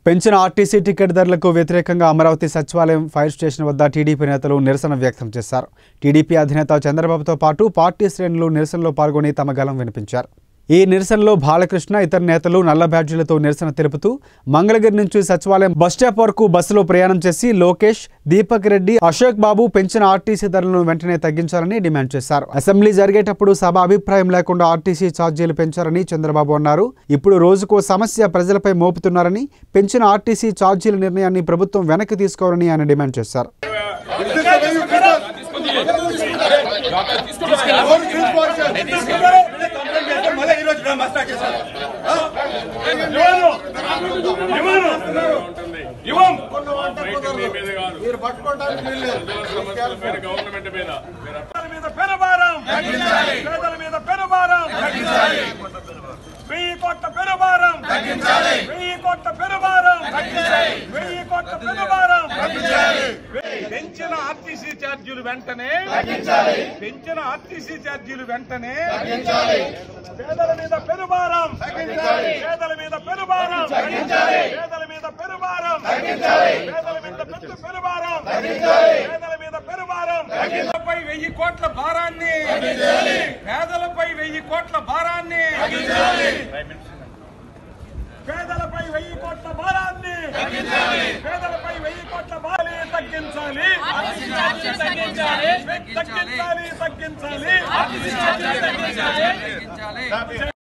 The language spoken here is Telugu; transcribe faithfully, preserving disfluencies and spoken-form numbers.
పెంచిన ఆర్టీసీ టికెట్ ధరలకు వ్యతిరేకంగా అమరావతి సచివాలయం ఫైర్ స్టేషన్ వద్ద టీడీపీ నేతలు నిరసన వ్యక్తం చేశారు. టీడీపీ అధినేత చంద్రబాబుతో పాటు పార్టీ శ్రేణులు నిరసనలో పాల్గొని తమ గళం వినిపించారు. ఈ నిరసనలో బాలకృష్ణ ఇతర నేతలు నల్ల బ్యాడ్జీలతో నిరసన తెలుపుతూ మంగళగిరి నుంచి సచివాలయం బస్టాప్ వరకు బస్సులో ప్రయాణం చేసి లోకేష్, దీపక్ రెడ్డి, అశోక్ బాబు పెంచిన ఆర్టీసీ ధరలను వెంటనే తగ్గించాలని డిమాండ్ చేశారు. అసెంబ్లీ జరిగేటప్పుడు సభ అభిప్రాయం లేకుండా ఆర్టీసీ ఛార్జీలు పెంచారని చంద్రబాబు అన్నారు. ఇప్పుడు రోజుకో సమస్య ప్రజలపై మోపుతున్నారని, పెంచిన ఆర్టీసీ ఛార్జీల నిర్ణయాన్ని ప్రభుత్వం వెనక్కి తీసుకోవాలని ఆయన డిమాండ్ చేశారు. పెంచిన ఆర్టీసీ ఛార్జీలు వెంటనే పెంచిన ఆర్టీసీ ఛార్జీలు వెంటనే పేదల మీద పెనుభారం పేదల మీద పెనుభారం పేదల మీద పెనుభారం పేదల మీద పెద్ద పెనుభారం పేదల మీద పెనుభారం పేదలపై వెయ్యి కోట్ల భారాన్ని పేదలపై వెయ్యి కోట్ల భారాన్ని పేదలపై వెయ్యి కోట్ల భారాన్ని పేదలపై వెయ్యి కోట్ల భారాన్ని తగ్గించాలి తగ్గించాలి తగ్గించాలి తగ్గించాలి